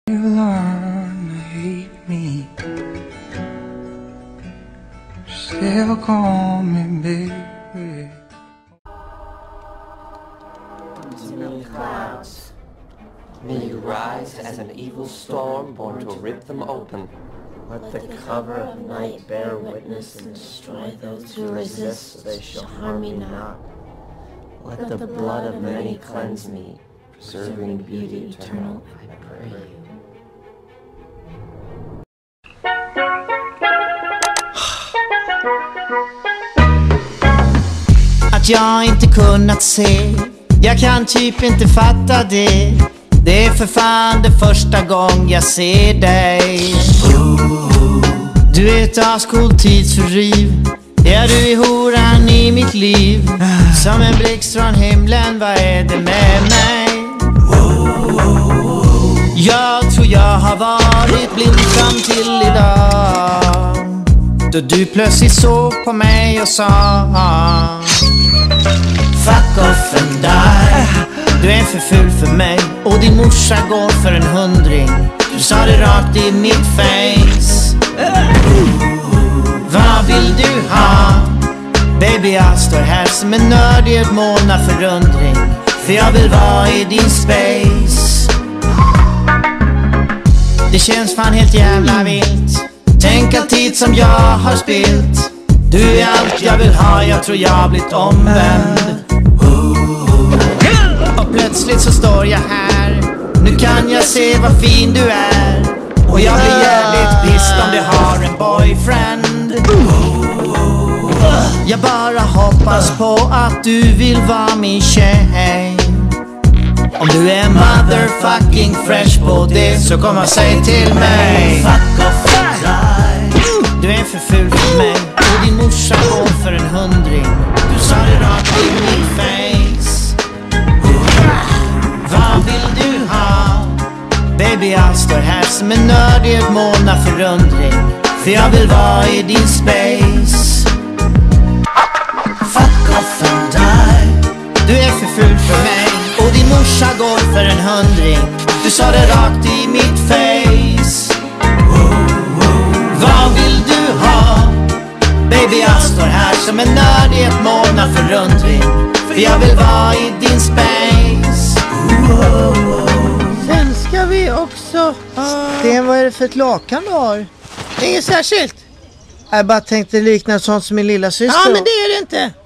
You learn to hate me, still call me baby. Many clouds, may you rise as an evil storm born to rip them open. Let the cover of night bear witness and destroy those who resist, so they shall harm me not. Let the blood of many cleanse me, preserving beauty eternal, I pray you. Att jag inte kunnat se, jag kan typ inte fatta det. Det är för fan det första gång jag ser dig. Du är ett ascoolt tidsfördriv. Ja, du är horan i mitt liv. Som en blixt från himlen, vad är det med mig? Jag tror jag har varit blind fram till idag, då du plötsligt såg på mig och sa fuck off and die. Du är för ful för mig och din morsa går för en 100. Du sa det rakt i mitt face. Vad vill du ha? Baby, jag står här som en nörd i ett moln av förundring, för jag vill vara i din space. Det känns fan helt jävla vilt. Tänk all tid som jag har spilt. Du är allt jag vill ha, jag tror jag har blivit omvänd. Och plötsligt så står jag här. Nu kan jag se vad fin du är. Och jag blir jävligt pissed om du har en boyfriend. Jag bara hoppas på att du vill vara min tjej. Om du är motherfucking fresh på det, så kom och säg till mig fuck off and die. Du är för ful för mig och din morsa går för en 100. Du sa det rakt i min face. Vad vill du ha? Baby, jag står här som en nörd i ett moln av förundring, för jag vill vara i din space. Fuck off and die. Du är för ful för mig och din morsa går för en 100. Du sa det rakt i mitt face. Vad vill du ha? Baby, jag står här som en nörd i ett moln av förundring, för jag vill vara i din space. Sen ska vi också... Sten, vad är det för ett lakan du har? Inget särskilt. Jag bara tänkte likna sånt som min lilla syster. Ja, men det är det inte.